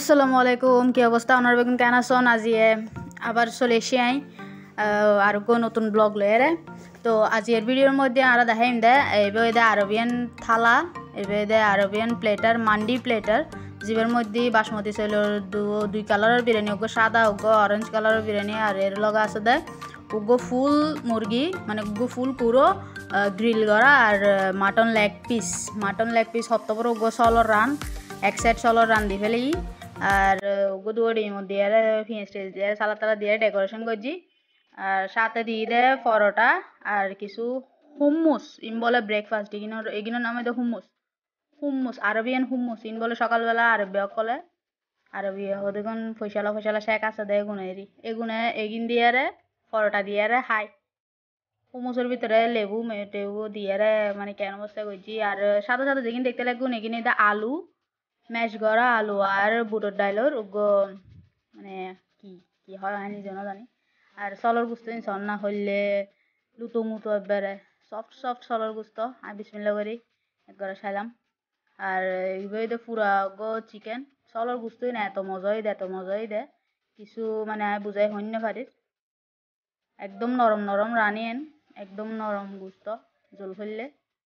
আসসালামু আলাইকুম, কি অবস্থা? আপনার বেগুন কেন আছেন? আজিয়ে আবার চলে এসে আর নতুন ব্লগ লয়ে। তো আজির ভিডিওর মধ্যে আরো দেখাইম দে এইভাবে আরবিয়ান থালা, এইভাবে আরবিয়ান প্লেটার, মান্ডি প্লেটার, জিবের মধ্যে বাসমতি চাউলের দুই কালারের বিরিয়ানি, ওগো সাদা ওগো অরেঞ্জ কালারের বিরিয়ানি, আর এর লগা আছে দে ওগো ফুল মুরগি, মানে ওগো ফুল পুরো গ্রিল করা, আর মাটন লেগ পিস হত্তপর ওগো চলর রান এক সাইড চলর রান দি ফেলি, আর ওগো দুয়ারির মধ্যে পেঁয়াজ টেজ দিয়ে সালাদ টালাদ দিয়ে ডেকোরেশন করছি। আর সাথে দিয়ে দেয় পরোটা আর কিছু হুম্মুস, ইন বলে ব্রেকফাস্ট, এগুলোর নামে তো হুম্মুস আরবিয়ান হুম্মুস ইন বলে সকালবেলা আরবি কলে আরবি দেখুন ফসলা শেখ আছে দে এগুনে এগিন দিয়ে পরোটা দিয়ে খাই। হুমুসের ভিতরে লেবু টেবু দিয়ে মানে কেন অবস্থা করছি। আর সাথে সাথে যেদিন দেখতে লাগুন এগিনে আলু ম্যাশ করা আলু আর বুটোর ডাইলর ওগো মানে কি কি হয় আমি নিজেও জানি। আর চলর গুস্ত সন না হইলে লুতো মুতো একবারে সফট চলর গুস্ত আমি বিসমিল্লা করি একবারে খাইলাম। আর এইভাবে পুরা গো চিকেন চলর গুস্তই না এত মজাই দে কিছু মানে আমি বুঝাই হইন না পারিস। একদম নরম রানিয়েন, একদম নরম গুস্ত জল ফেললে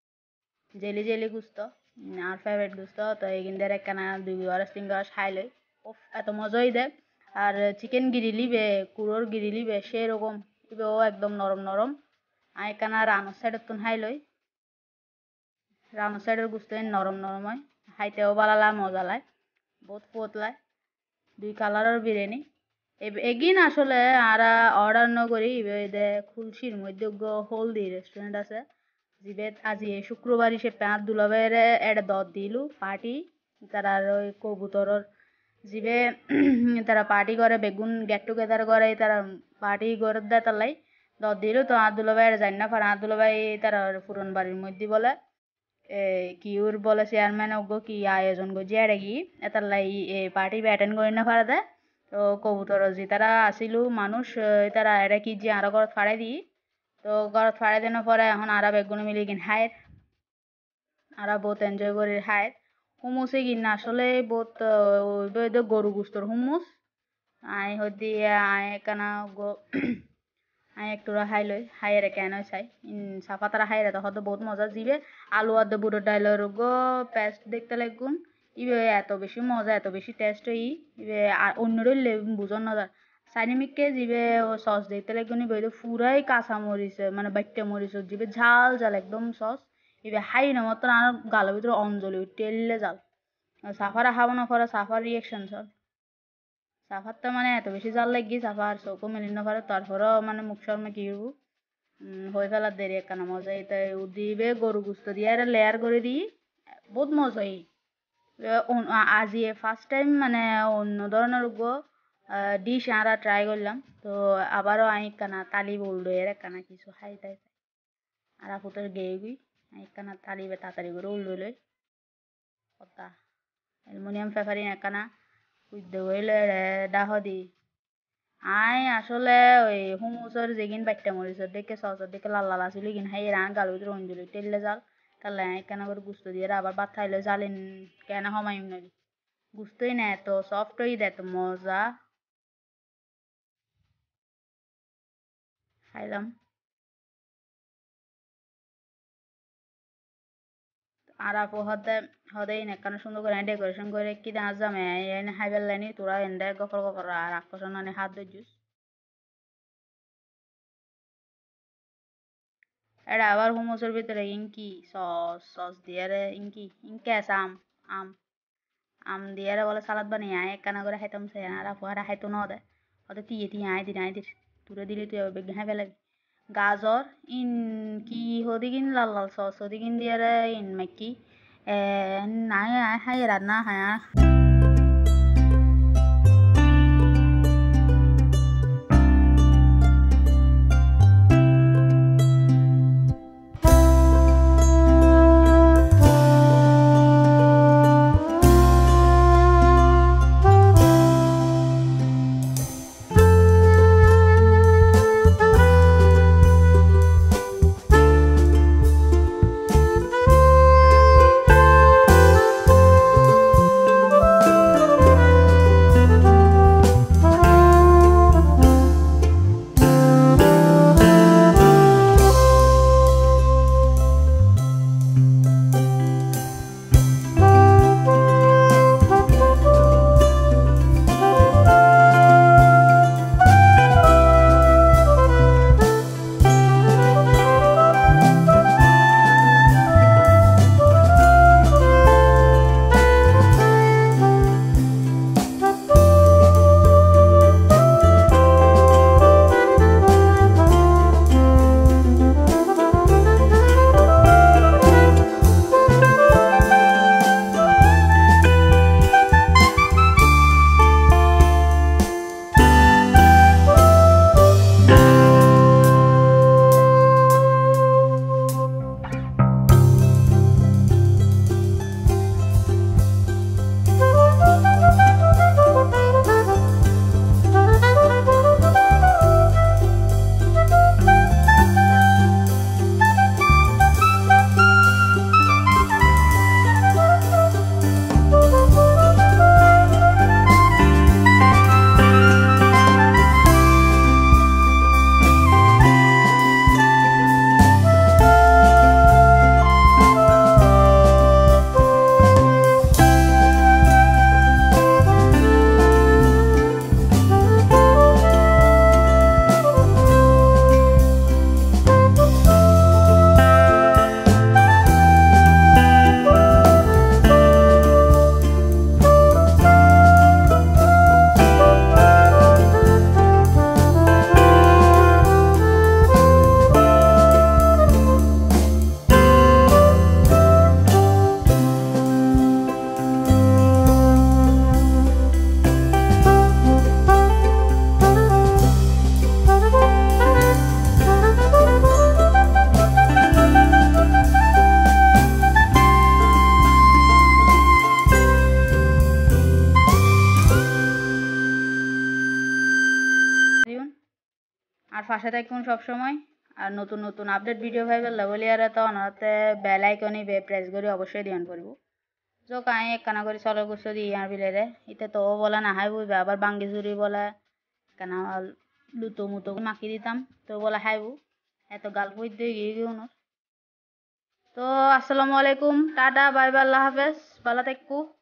জেলি গুস্ত আর ফেভারিট গুস্ত। তো এইগিনদের একখানা 2 3 খাই লই, এত মজাই দে। আর চিকেন গিরিলিবে কুড়োর গিরিলিবে সেরকম ও একদম নরম। আর একখানা রানোর সাইডের তুন খাই লই, রানোর সাইডের গুস্ত নরম হয়, খাইতেও ভালো লাগে, মজা লাগে, বহুত পোত লাগে। 2 কালারের বিরিয়ানি এগিন আসলে আর অর্ডার ন করি খুলশির মধ্যে হলদি রেস্টুরেন্ট আছে জিবেত আজি শুক্রবার হিসেবে আর দুলাবের এটা দর দিলু পার্টি, তারা ওই কবুতরর জিবে তারা পার্টি করে, বেগুন গেট টুগেদার করে, তারা পার্টি করে দেয় তালাই দর দিলু। তো আর দুলাভাই জানি না পারে, আর দুলাভাই তারা পুরন বাড়ির মধ্যে বলে কিউর বলে চেয়ারম্যান ওগো কি আয়োজন করছি এটা কি এটার লাই পার্টি অ্যাটেন্ড করি না পারে দেয়। তো কবুতর যে তারা আসিল মানুষ তারা এটা কি যে আরো ঘর ফাড়াই দিই, তো ঘর ফাড়াই দেওয়ার পরে এখন আরা বেগুন মিলি কিন হায়ের আরা বহুত এনজয় করি হায়ের হুমুসে কিনা আসলে বহুত গরু গুস্তর হুমুস আই হদি আই কানা গো আই একটু হাই লই হাইয়ের কেন চাই সাফা তারা হাইরে তখন তো বহুত মজা জিবে আলু আদে বুড়ো ডাইলের গো পেস্ট দেখতে লাগুন ইবে এত বেশি মজা এত বেশি টেস্ট ইবে আর অন্যরই বুঝন না সাইনিমিককে জিবে সস দেখতে লাগুন ইবে পুরাই কাঁচা মরিচ মানে বাট্টা মরিচ জিবে ঝাল একদম সস ইবে হাই না মাত্র আর গালের ভিতরে অঞ্জলি টেললে জাল সাফারা খাবো না পরে সাফার রিয়েকশন সব সাফারটা মানে এত বেশি জাল লাগি সাফার চৌকো মেলি না পারে, তারপরেও মানে মুখ শর্মা কি হয়ে ফেলার দেরি একখানা মজা তাই দিবে গরু গুস্ত দিয়ে আর লেয়ার করে দিই বহুত মজাই। আজি ফার্স্ট টাইম মানে অন্য ধরনের ডিশ আমরা ট্রাই করলাম। তো আবারও আমি একখানা তালি বললো এর একখানা কিছু খাই তাই আর আপুতের গেয়ে গুই একখানা তালি তাড়াতাড়ি করে উল্লো লই কথা অ্যালুমিনিয়াম ফেফারিন একখানা উদ্য হইলে ডাহ দি আই আসলে ওই হুমুসর যেগিন বাট্টা মরিচর দেখে সসর দেখে লাল আসলে কিন হাই রান গালো ভিতরে অঞ্জলি টেললে জাল তাহলে কেন করে গুস্ত দিয়ে আবার ভাত খাইলে জালেন কেন হমাইম নাকি গুস্তই না এত সফট হই দে এত মজা খাইলাম। আর আপু হদে এখানে সুন্দর করে ডেকোরেশন করে কি দাঁড় জামে এনে হাইবেল লাইনি তোরা এন্ডে গফর আর আকর্ষণ আনে হাত ধর এটা আবার হুমসের ভিতরে ইনকি সস দিয়ে ইনকে আছে আম আম দিয়ে বলে সালাদ বানিয়ে আয় একখানা করে খাইতাম সে আর আপু আর খাইতো না দেয় ওদের তিয়ে আয় দিন তুলে দিলে তুই বেগে হ্যাঁ লাগি গাজর ইন কি হদিকিন লাল সস হদিকিন দিয়ে ইন মাকি নাই হাই রান্না হ্যাঁ। পাশে থাকুন সবসময় আর নতুন নতুন আপডেট ভিডিও ভাইবেলা বলি আর তো অনাতে বেল আইকনই প্রেস করে অবশ্যই দিয়ান করব जो কাই একখানা করে চলো গুছো দি আর বিলেরে ইতে তো বলে না হাই বুঝবে আবার বাঙ্গি জুরি বলে কেন লুতো মুতো মাখি দিতাম তো বলে হাইবু এত গাল হই দিয়ে গিয়ে তো আসসালামু আলাইকুম টাটা বাই বাই আল্লাহ হাফেজ ভালো থাকবো।